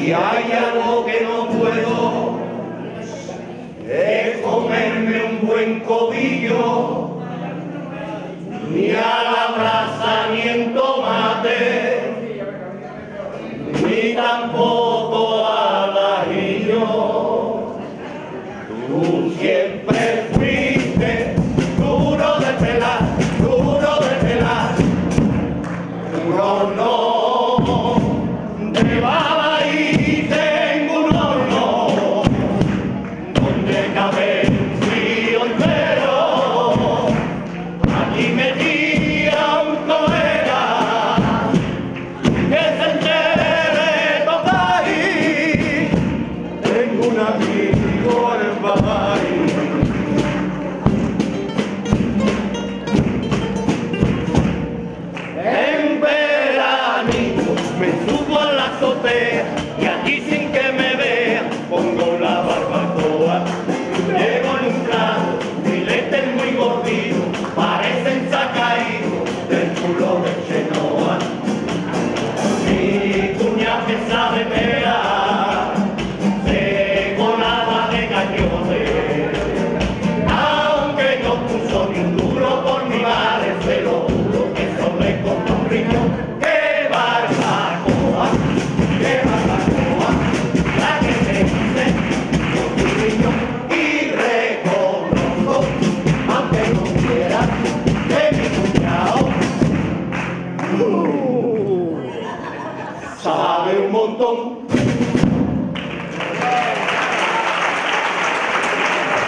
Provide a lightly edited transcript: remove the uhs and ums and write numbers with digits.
Y hay algo que no puedo, es comerme un buen codillo, ni a la brasa ni en tomate, ni tampoco al ajillo. Tú siempre fuiste duro de pelar, uno no de baba y tengo un horno donde cabe un frío entero. Aquí metía un colega que se entere toca ahí. Tengo un amigo en el país. Me subo a la azotea y aquí sin que me vea pongo la barbacoa. Llevo en un plato filetes muy gorditos, parecen sacaídos del culo de Chenoa. Mi cuñada que sabe pegar se colaba de cañones, aunque no puso ni un duro por mi madre, se lo juro que eso le costó un riñón. Sabe un montón.